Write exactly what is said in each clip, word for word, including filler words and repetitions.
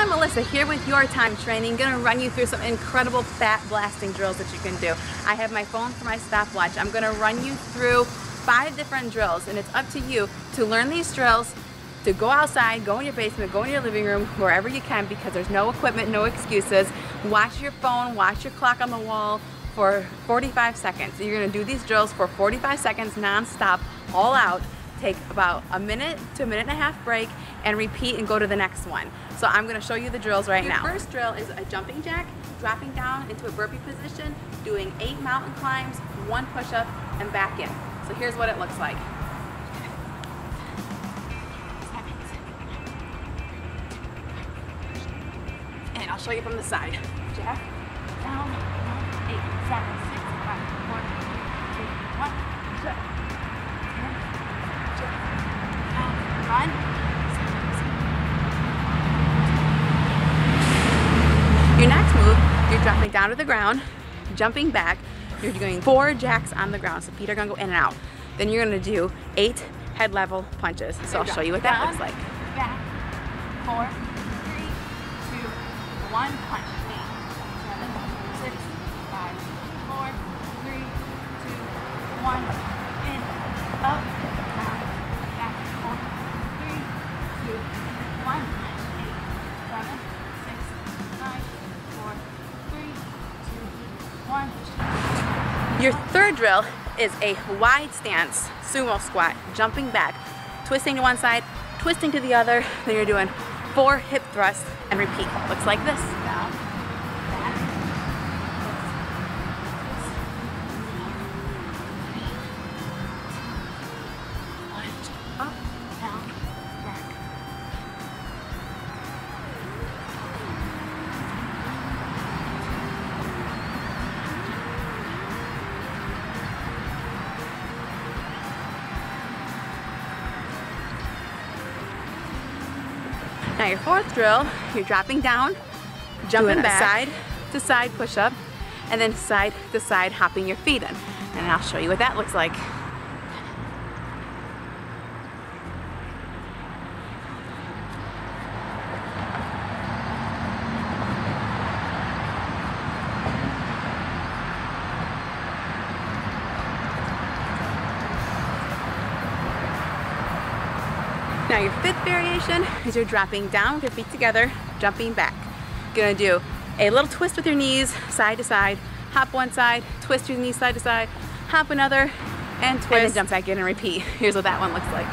I'm Melissa here with Your Time Training. Gonna run you through some incredible fat blasting drills that you can do. I have my phone for my stopwatch. I'm gonna run you through five different drills, and it's up to you to learn these drills, to go outside, go in your basement, go in your living room, wherever you can, because there's no equipment, no excuses. Watch your phone, watch your clock on the wall for forty-five seconds. You're gonna do these drills for forty-five seconds non-stop, all out. Take about a minute to a minute and a half break and repeat and go to the next one. So I'm gonna show you the drills right now. Your first drill is a jumping jack, dropping down into a burpee position, doing eight mountain climbs, one push-up, and back in. So here's what it looks like. And I'll show you from the side. Jack, down, eight, seven, six, five, four, three, one, two. Run. Your next move, you're dropping down to the ground, jumping back. You're doing four jacks on the ground, so feet are gonna go in and out. Then you're gonna do eight head level punches. So I'll show you what that looks like. Back, four, three, two, one, punch. Eight, seven, six, five, four, three, two, one, in, up, down, back, four, three, two, one, eight, seven, six, five, four, three, two, one. Your third drill is a wide stance sumo squat, jumping back, twisting to one side, twisting to the other. Then you're doing four hip thrusts and repeat. Looks like this. Down, back, lunge, up, down, back. Now your fourth drill, you're dropping down, jumping back, side to side push-up, and then side to side hopping your feet in. And I'll show you what that looks like. Now your fifth variation is you're dropping down with your feet together, jumping back. You're gonna do a little twist with your knees, side to side, hop one side, twist your knees side to side, hop another, and twist, and then jump back in and repeat. Here's what that one looks like.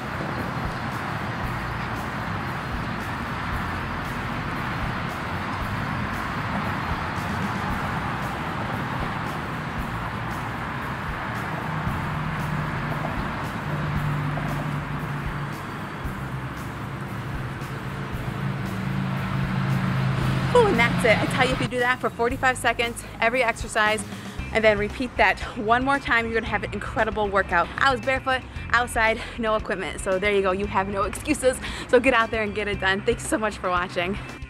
Ooh, and that's it. I tell you, if you do that for forty-five seconds, every exercise, and then repeat that one more time, you're gonna have an incredible workout. I was barefoot, outside, no equipment. So there you go, you have no excuses. So get out there and get it done. Thanks so much for watching.